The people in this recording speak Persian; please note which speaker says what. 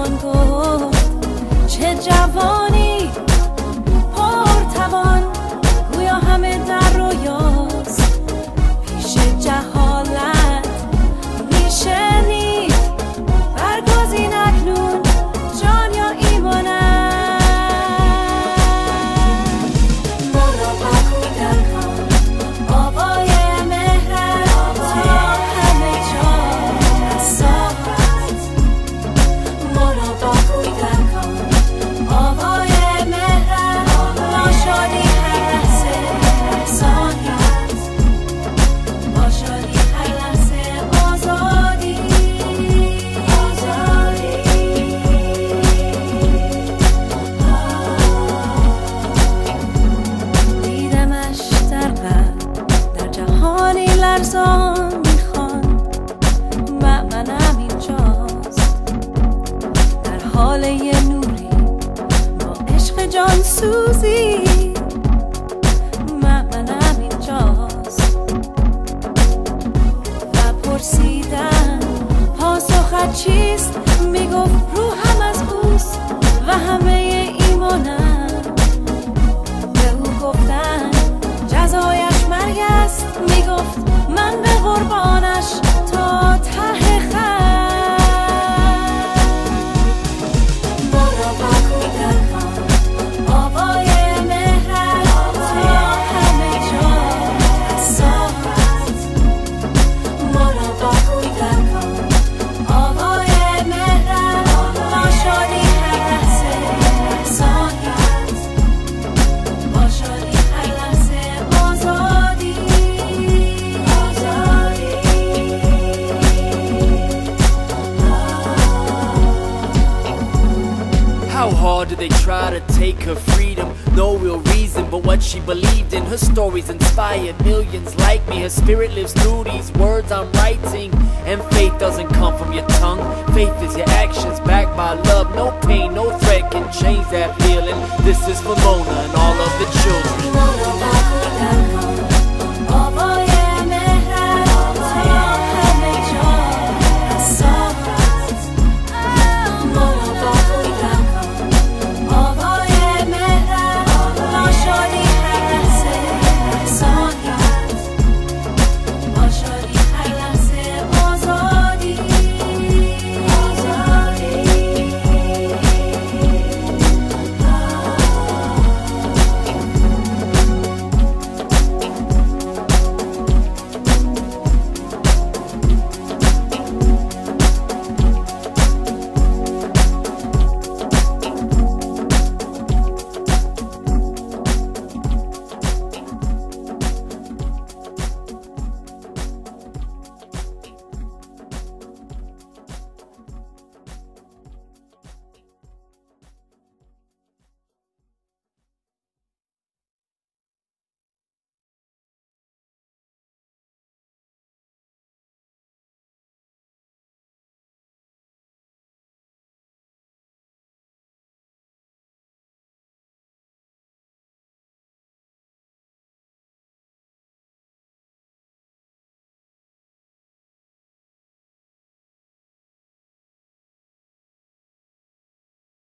Speaker 1: توان گفت چه جوانی پرتوان، گویا همه در رویاست پیش جهالت میشنید. برگزین اکنون جان یا ایمانت، مراقب در کن آوای مهرت تا همه جا رساند. مراقب در کن آوای مهرت با شادی هر لحظه رساند. با شادی هر لحظه آزادی. دیدمش در قلب در جهانی لرزان میخواند، مأمنم اینجاست در حال یه نوری با عشق جان سوزی. مأمنم اینجاست و پرسیدن پاسخت چیست، میگفت روحم از اوست و همه ایمانم. به او گفتن جزایش مرگ است، میگفت من به قربانش تا ته خط. مراقب در کن آوای مهرت تا همه جا رساند. مراقب در کن آوای مهرت با شادی هر لحظه رساند. با شادی هر لحظه آزادی.
Speaker 2: How hard do they try to take her freedom? No real reason but what she believed in. Her stories inspired millions like me. Her spirit lives through these words I'm writing. And faith doesn't come from your tongue. Faith is your actions backed by love. No pain, no threat can change that feeling. This is for Mona and all of the children.
Speaker 1: مراقب در